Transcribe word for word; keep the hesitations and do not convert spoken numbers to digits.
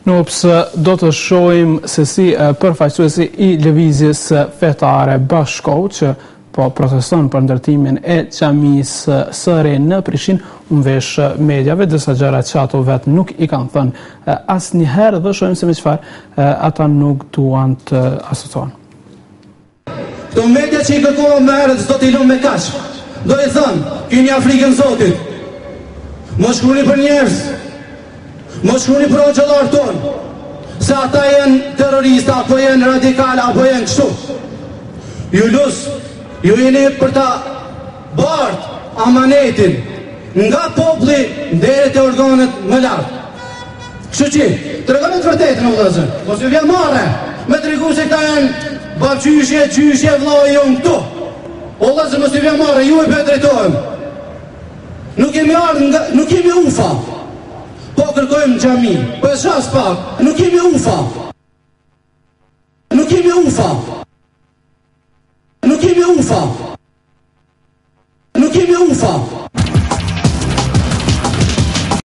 Në opsë do të shohim se si përfaqësuesi i lëvizjes fetare bashkëkohë që po proteston për ndërtimin e xhamisë së re në Prishtinë, u vesh mediave, disa gjëra që ato vetë nuk i kanë thënë asnjëherë dhe shohim se me çfarë ata nuk duan të asociohen. Këto media që i kërkohen më herët s'do t'i lënë me kaq. Do i thënë, keni Afrikën Zotit. Mos shkruni për njerëz. Mos shkruni për xhallar tonë, se ata janë terroristë, apo janë radikale, apo janë kështu. Ju lus, ju jeni për ta bart amanetin nga populli deri te organet më lartë. Kështu që, tregoni të vërtetën o vëllezër, mos ju vjen marrë me tregu se këta janë babçyshje, gjyshje, vllai jon këtu. O vëllezër, mos ju vjen marrë, ju e bëhet drejtohem. Nuk kemi ardhur nga, nuk kemi ufa. Po kërkojmë xhami, po e shas pak, nuk kemi ufa. Nuk kemi ufa. Nuk kemi ufa. Nuk kemi ufa.